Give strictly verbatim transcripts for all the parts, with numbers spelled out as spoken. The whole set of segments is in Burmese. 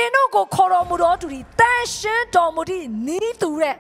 တင်းတို့ကိုခေါ်တော်မူတော်သူသည်တန်ရှင်းတော်မူသည့်နီးသူတဲ့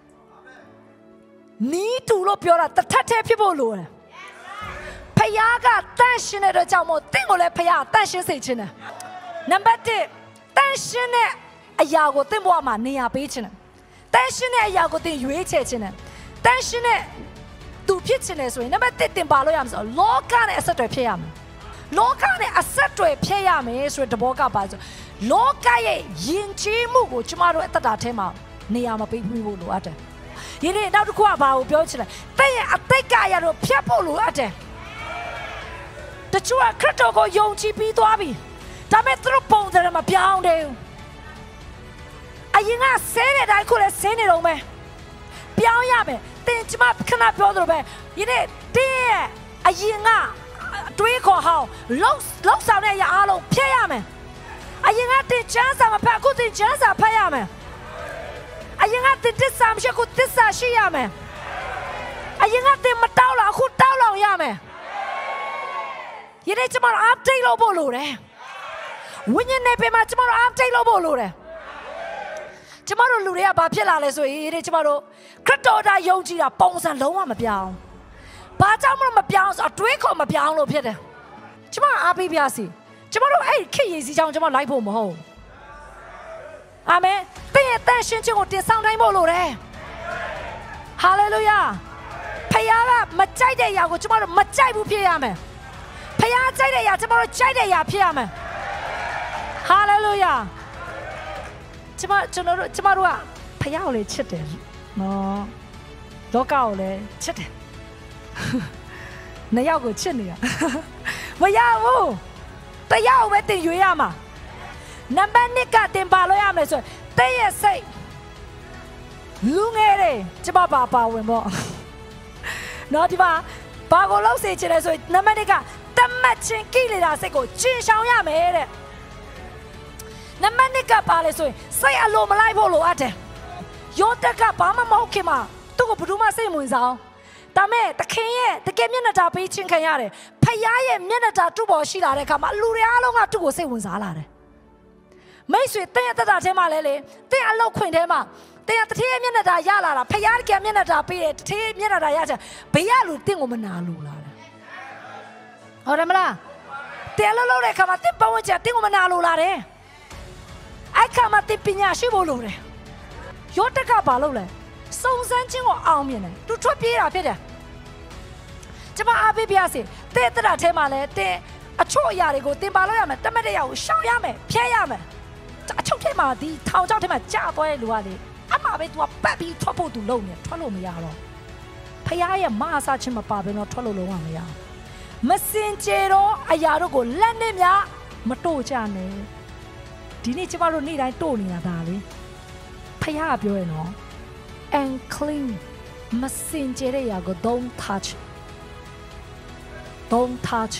နီးသူလို့ပြောတာတထက်ထဲဖြစ်ဖို့လိုတယ်ဖယားကတန်ရှင်းတဲ့အတွက်ကြောင့်မို့တင်းကိုလည်းဖယားတန်ရှင်းစေခြင်းတယ်နံပါတ်တစ်တန်ရှင်းတဲ့အရာကိုတင်းဘဝမှာနေရာပေးခြင်းတယ်တန်ရှင်းတဲ့အရာကိုတင်းရွေးချယ်ခြင်းတယ်တန်ရှင်းတဲ့သူဖြစ်ခြင်းတယ်ဆိုရင်နံပါတ်တစ်တင်ပါလို့ရမှာဆိုလောကနဲ့အဆက်တွေဖြစ်ရမယ်လောကနဲ့အဆက်တွေဖြစ်ရမယ်ဆိုတဲ့တဘောကပါဆိုလောကရဲ့ယဉ်ကျေးမှုကိုကျမတို့အသက်တာထဲမှာနေရာမပေးဘူးလို့လိုအပ်တယ်။ယနေ့နောက်တစ်ခုကဘာကိုပြောချင်လဲ။တဲ့ရဲ့အသိကရတော့ဖြတ်ဖို့လိုအပ်တယ်။တချို့ကခရစ်တော်ကိုယုံကြည်ပြီးသွားပြီ။ဒါပေမဲ့သူတို့ပုံစံမပြောင်းသေးဘူး။အရင်ကဆဲတဲ့တိုင်းခုလည်းဆဲနေတော့မယ်။ပြောင်းရမယ်။တင်ကျမခဏပြောသလိုပဲ။ယနေ့တဲ့ရဲ့အရင်ကတွေးခေါ်ဟောင်းလောက်လောက်ဆောင်တဲ့အရာအလုံးဖျက်ရမယ်အရင်ကတင်ချမ်းစာမဖတ်အခုတင်ချမ်းစာဖတ်ရမယ်အရင်ကတင်တစ္ဆာမရှိအခုတစ္ဆာရှိရမယ်အရင်ကတင်မတောက်လောက်အခုတောက်လောက်ရမယ်ယနေ့ကျမတို့ update လုပ်ဖို့လိုတယ်ဝိညာဉ်နယ်ပင်မှာကျမတို့ update လုပ်ဖို့လိုတယ်ကျမတို့လူတွေကဘာဖြစ်လာလဲဆိုရင်ယနေ့ကျမတို့ခရစ်တော်တာယုံကြည်တာပုံစံလုံးဝမပြောင်းဘာကြောင့်မပြောင်းဆိုအတွေးခေါ်မပြောင်းလို့ဖြစ်တယ်ကျမအားပေးပြစီကျမတို့အဲ့ခေတ်ရည်စီကြောင့်ကျမလိုက်ဖို့မဟုတ်အာမင်တဲ့ရဲ့တန်ရှင်းခြင်းကိုတင်ဆောင်နိုင်ဖို့လိုတယ်ဟာလေလုယာဖခင်ကမကြိုက်တဲ့အရာကိုကျမတို့မကြိုက်ဘူးဖြစ်ရမယ်ဖခင်ကြိုက်တဲ့အရာကျမတို့ကြိုက်တဲ့အရာဖြစ်ရမယ်ဟာလေလုယာကျမကျွန်တော်တို့ကျမတို့ကဖခင်ကိုလည်းချစ်တယ်နော်လောကကိုလည်းချစ်တယ်နှစ်ယောက်ကိုချစ်နေတာမရဘူးတရားပဲတင်ရွေးရမှာနံပါတ်နှစ်ကတင်ပါလို့ရမယ်ဆိုတဲ့ရဲ့စိတ်လူငယ်တွေကျမပါပါဝင်ပေါ့နော်ဒီမှာဘာကိုလောက်စေချင်လဲဆိုနံပါတ်နှစ်ကတမတ်ချင်းကိလေသာစိတ်ကိုကျင်ရှောင်ရမယ်တဲ့နံပါတ်နှစ်ကပါလဲဆိုရင်စိတ်အလိုမလိုက်ဖို့လိုအပ်တယ်ယောသက်ကဘာမှမဟုတ်ခင်မှာသူ့ကိုဘယ်သူမှစိတ်ဝင်စားဒါမဲ့တခင်ရဲ့တကယ်မျက်နှာတာပေးချင်းခံရတယ်ဖခင်ရဲ့မျက်နှာတာသူ့ပေါ်ရှိလာတဲ့အခါမှာလူတွေအားလုံးကသူ့ကိုစိတ်ဝင်စားလာတယ်မိတ်ဆွေတဲ့ရဲ့တတာထဲမှာလဲလေတဲ့အလောက်ခွင်ထဲမှာတဲ့ရဲ့တထေးရဲ့မျက်နှာတာရလာတာဖခင်ကမျက်နှာတာပေးတယ်တထေးမျက်နှာတာရချင်ဘေးရလူတင့်ကိုမနာလို့လာတယ်ဟုတ်တယ်မလားတဲ့လောက်လောက်တဲ့အခါမှာတဲ့ပဝန်းကျင်တင့်ကိုမနာလို့လာတယ်အဲ့ခါမှာတဲ့ပညာရှိဖို့လိုတယ်ယောတက်ကဘာလုပ်လဲစုံစမ်းခြင်းကိုအောင်မြင်တယ်သူထွက်ပြေးတာဖြစ်တယ်ကျမအားပေးပြစေတဲ့တရထဲမှာလဲတဲ့အချို့အရာတွေကိုတင်ပါလို့ရမယ်တမတ်တရားကိုရှောင်ရမယ်ဖျက်ရမယ်အချို့ထဲမှာဒီထောင်ချောက်ထဲမှာကြာသွားတဲ့လူကလေအမှပဲ तू ကပတ်ပြီးထွက်ဖို့ तू လုံနေထွက်လို့မရတော့ဖခင်ရဲ့မဟာစာချင်းမပါဘဲတော့ထွက်လို့လုံးဝမရမစင်ကြယ်တော့အရာတို့ကိုလက်နဲ့များမတို့ကြနဲ့ဒီနေ့ကျမတို့နေ့တိုင်းတို့နေတာဒါလေဖခင်ကပြောရနော်and clean မစင်ကြယ်တဲ့ရာကို don't touch don't touch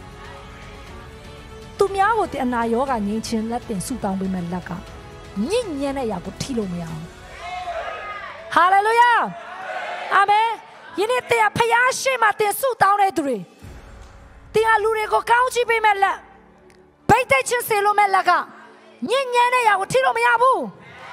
သူများကိုတဲ့အနာရောဂါငြိမ်းခြင်းလက်တင်ဆုတောင်းပေးမဲ့လက်ကညဉ့်ညံ့တဲ့ရာကိုထိလို့မရအောင်ဟာလေလုယာအာမင်ယနေ့တရားဖျားရှိမှတင်ဆုတောင်းတဲ့သူတွေတရားလူတွေကိုကောင်းချီးပေးမဲ့လက်ဗိတ်တဲ့ချင်းစေလို့မဲ့လက်ကညဉ့်ညံ့တဲ့ရာကိုထိလို့မရဘူး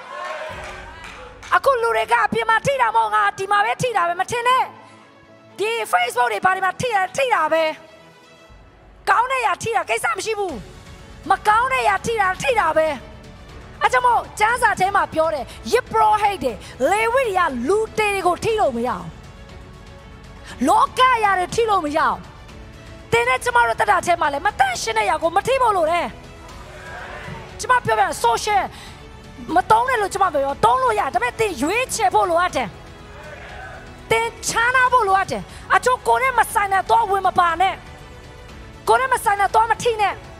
အခုလူတွေကအပြင်မှာထိတာမဟုတ်ငါဒီမှာပဲထိတာပဲမထင်နဲ့ဒီ Facebook တွေဘာတွေမှာထိတာထိတာပဲကောင်းတဲ့ຢာထိတာကိစ္စမရှိဘူးမကောင်းတဲ့ຢာထိတာထိတာပဲအဲကြောင့်မို့ကျမ်းစာထဲမှာပြောတယ်ယစ်ပရောဟိတ်တွေလေဝိတွေကလူတေတွေကိုထိလို့မရအောင်လောကຢာတွေထိလို့မရအောင်တင်းနဲ့ကျမတို့တတ်တာထဲမှာလည်းမတန့်ရှင်းတဲ့ຢာကိုမထိဖို့လို့တယ်ကျမပြောပြ social မတုံးနဲ့လို့ကျမပြောတုံးလို့ရဒါပေမဲ့တင်းရွေးချယ်ဖို့လိုအပ်တယ်တင်းချမ်းသာဖို့လိုအပ်တယ်အချို့ကိုယ်နဲ့မဆိုင်တဲ့တော့ဝင်မပါနဲ့ကိုယ်နဲ့မဆိုင်တဲ့တော့မထိနဲ့